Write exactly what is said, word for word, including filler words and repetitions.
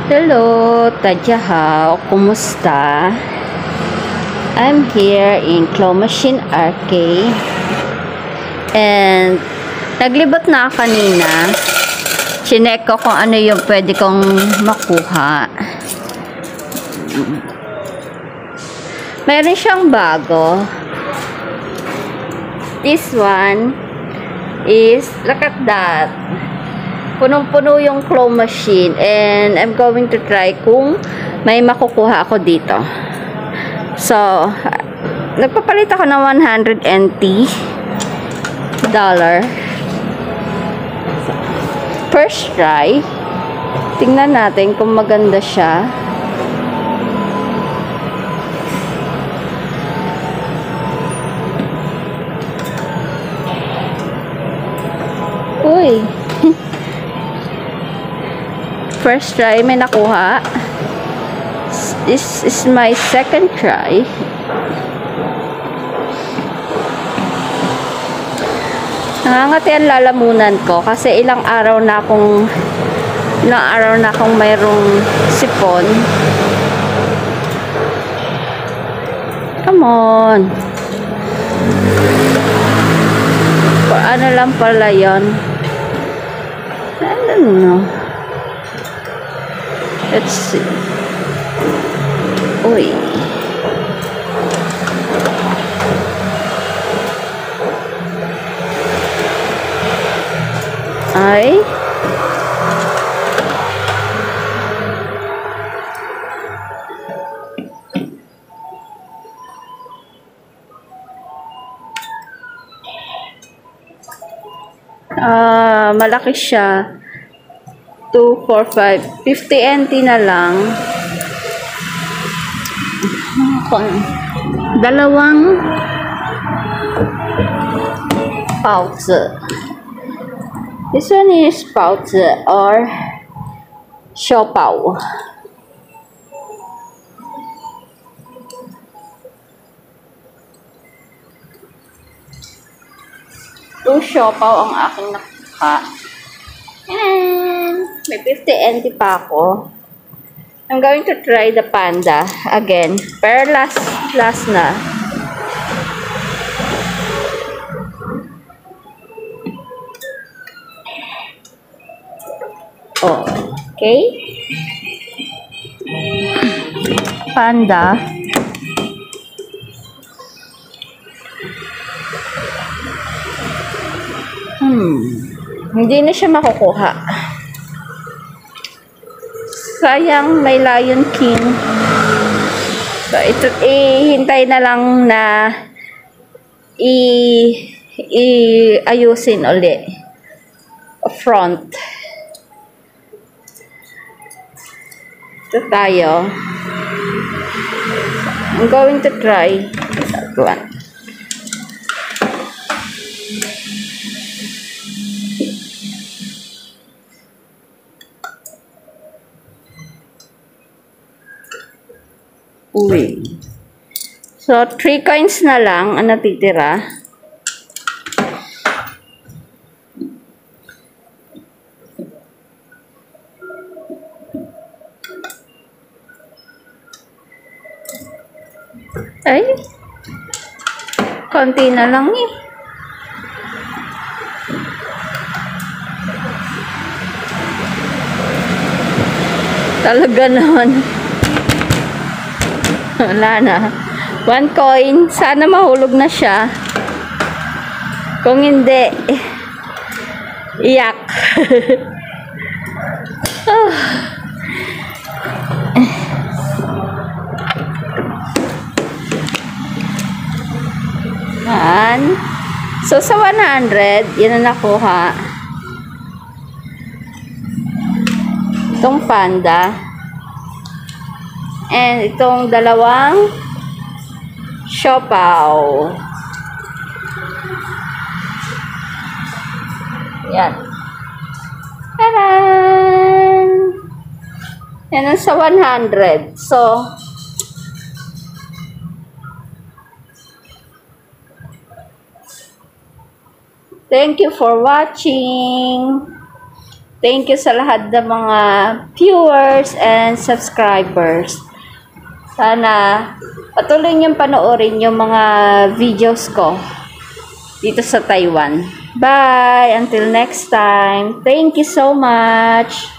Hello, Tadyahaw. Kumusta? I'm here in Claw Machine Arcade. And naglibot na ako kanina. Chinek ko kung ano yung pwede kong makuha. Meron siyang bago. This one is, look at that. Punong-puno yung claw machine and I'm going to try kung may makukuha ako dito. So, nagpapalit ako ng one hundred N T dollar. First try. Tingnan natin kung maganda siya. Uy. First try, may nakuha. This is my second try. Nangangati ang lalamunan ko kasi ilang araw na akong ilang araw na akong mayroong sipon. Come on. Ano lang pala yun? I don't know. Let's see. Uy. Ay. Ah, malaki siya. two, four, five. fifty N T na lang. Dalawang pouch. This one is pouch or siopaw. Two siopaw ang aking nakuha. And may fifty N T pa ako. I'm going to try the panda again. Pero last, last na. Oh, okay. Panda. Hmm. Hindi na siya makukuha. Sayang, may Lion King. So, ito, ihintay na lang na i, i ayusin uli. Front. Ito tayo. I'm going to try that one. Uy. So, three coins na lang ang natitira. Ay. Konti na lang eh. Talaga naman. Wala na. One coin. Sana mahulog na siya. Kung hindi, iyak. Oh. Yan. So, sa one hundred, yan na nakuha. Itong panda. And itong dalawang siopaw. Yan. Taran! Yan ang sa one hundred. So, thank you for watching. Thank you sa lahat ng mga viewers and subscribers. Sana patuloy niyong panoorin yung mga videos ko dito sa Taiwan. Bye! Until next time. Thank you so much!